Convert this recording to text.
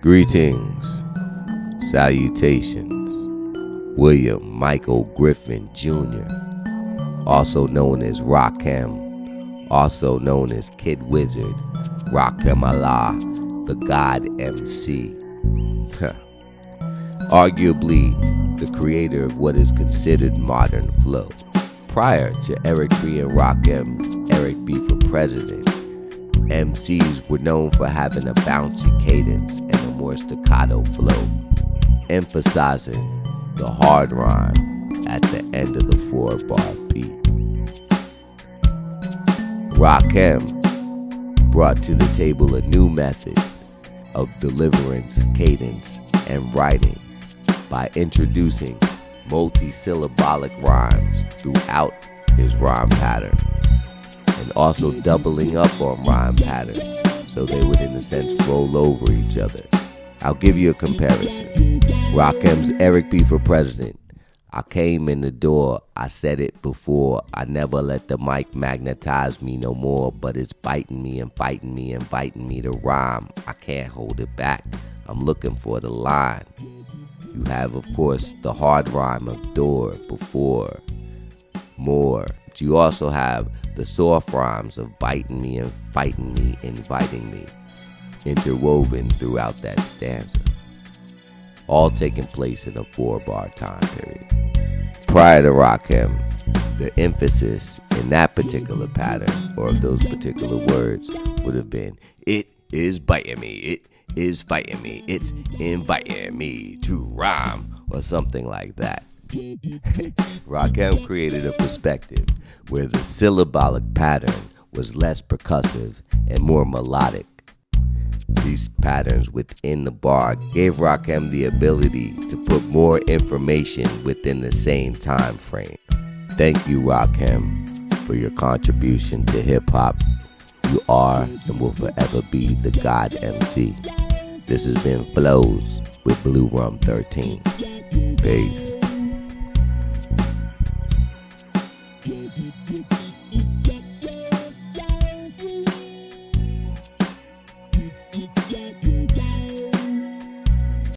Greetings, salutations. William Michael Griffin Jr., also known as Rakim, also known as Kid Wizard, Rakim Allah, the God Emcee. Arguably the creator of what is considered modern flow. Prior to Eric B. and Rakim's Eric B. for President, MCs were known for having a bouncy cadence and a more staccato flow, emphasizing the hard rhyme at the end of the 4-bar beat. Rakim brought to the table a new method of deliverance, cadence, and writing by introducing multi-syllabic rhymes throughout his rhyme pattern, and also doubling up on rhyme patterns so they would, in a sense, roll over each other. I'll give you a comparison. Rakim's Eric B. for President. I came in the door, I said it before, I never let the mic magnetize me no more, but it's biting me and fighting me, inviting me to rhyme. I can't hold it back, I'm looking for the line. You have, of course, the hard rhyme of door, before, more. But you also have the soft rhymes of biting me and fighting me, inviting me, interwoven throughout that stanza, all taking place in a 4-bar time period. Prior to Rakim, the emphasis in that particular pattern, or of those particular words, would have been, it is biting me, it is fighting me, it's inviting me to rhyme, or something like that. Rakim created a perspective where the syllabic pattern was less percussive and more melodic. These patterns within the bar gave Rakim the ability to put more information within the same time frame. Thank you, Rakim, for your contribution to hip-hop. You are and will forever be the God Emcee. This has been Flows with BluRum13. Peace.